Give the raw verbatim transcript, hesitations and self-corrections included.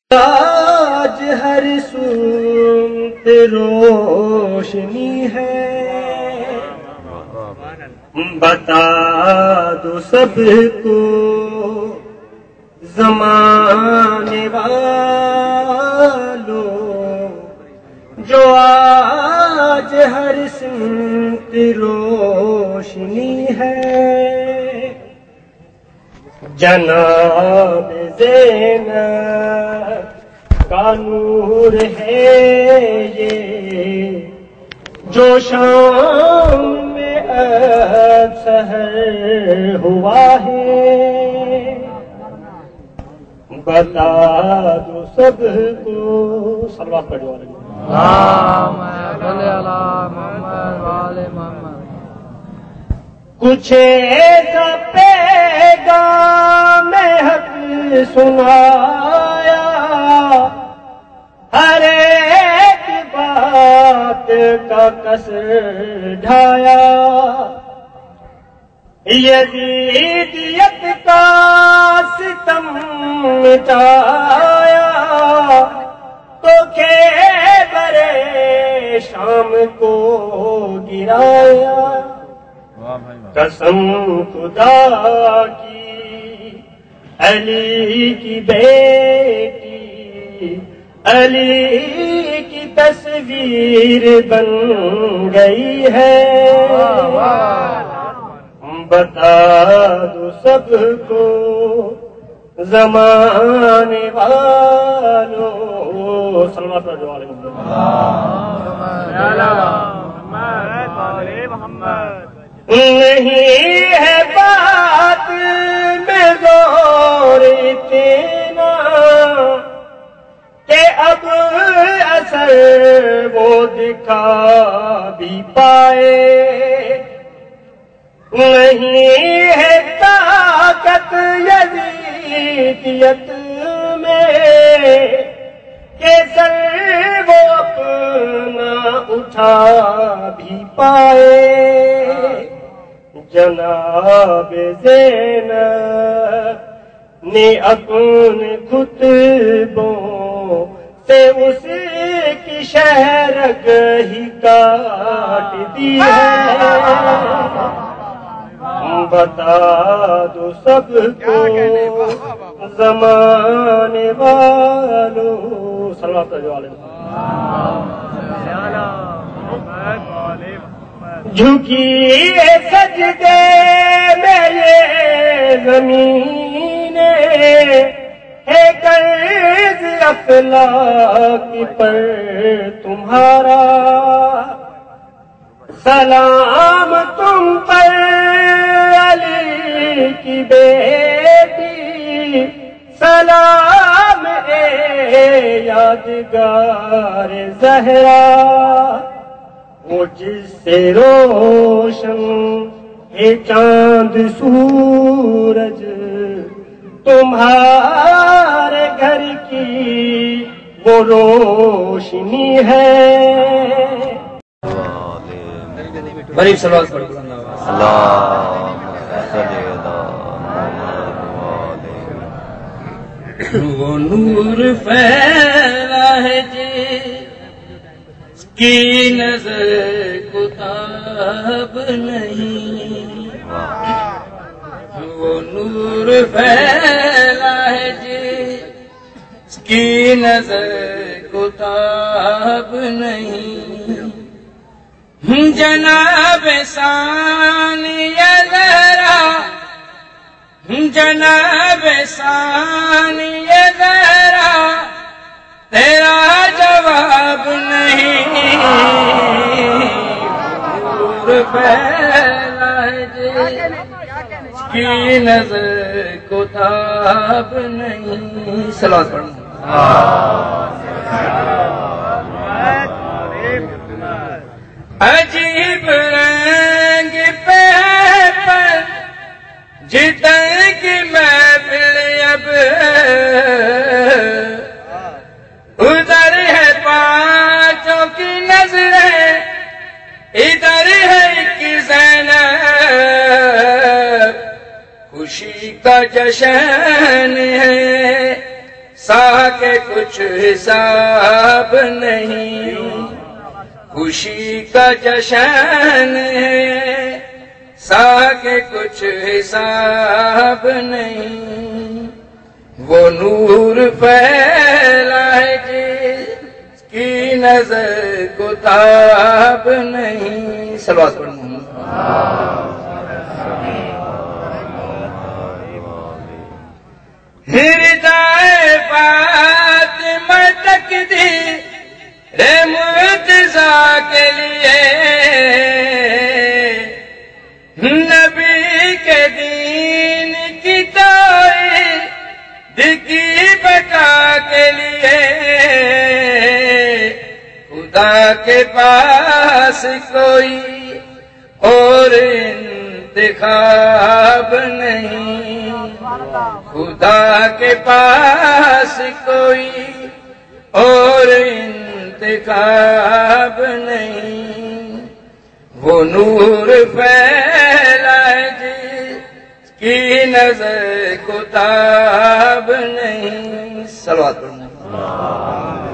آج ہر سمت روشنی ہے، بتا دو سب کو زمانے والو، جو آج ہر سمت روشنی ہے، جناب زینب کا نور ہے یہ، جو شام میں اب سحر ہوا ہے، بتا دو سب کو صلوات پڑھو علیہ کچھ ایسا پیغام حق سنایا، ہر ایک بات کا قصر ڈھایا، یزیدیت کا ستم مٹایا، تو خیبر شام کو گرایا، قسم خدا کی علی کی بیٹی علی کی تصویر بن گئی ہے، بتا دو سب کو زمانے والو، صلوات پڑھو علیہ محمد۔ نہیں ہے بات میں زور اتنا کہ اب اثر وہ دکھا بھی پائے، نہیں ہے طاقت یزیدیت میں کہ سر وہ اپنا اٹھا بھی پائے، جناب زینب نے اپنے خطبوں سے اس کی شہرگ ہی کاٹ دی ہے، بتا دو سب کو زمانے والو، صلوات علیہ جھکی سجدے میں یہ زمین ہے، قرض افلاک پر تمہارا، سلام تم پر علی کی بیٹی، سلام اے یادگار زہرا، وہ جس سے روشن ہے چاند سورج، تمہارے گھر کی وہ روشنی ہے، غریب صلوات پڑھو وہ نور پھیلا ہے جس کی نظر کو تاب نہیں، وہ نور پھیلا ہے جس کی نظر کو تاب نہیں، جناب ثانیہ زہرا، جناب ثانیہ زہرا تیرا جواب نہیں، نور پھیلا ہے جس کی نظر کو تاب نہیں، صلوات پڑھو۔ عجیب رنگ پہ ہے پر جتن کی محفل اب، ادھر ہے پانچوں کی نظریں، ادھر ہے کہ زینب، خوشی کا جشن ہے، سا کے کچھ حساب نہیں، خوشی کا جشن ہے سا کے کچھ حساب نہیں، وہ نور پھیلا ہے جس کی نظر کو تاب نہیں۔ صلوات پڑھنا ہردائے فاطمہ تقدیر مرتضیٰ کے لیے، نبی کے دین کی تائید کی بقا کے لیے، خدا کے پاس کوئی اور انتخاب نہیں، خدا کے پاس کوئی اور انتخاب نہیں، وہ نور پھیلا ہے جس کی نظر کو تاب نہیں۔ صلوات پڑھنا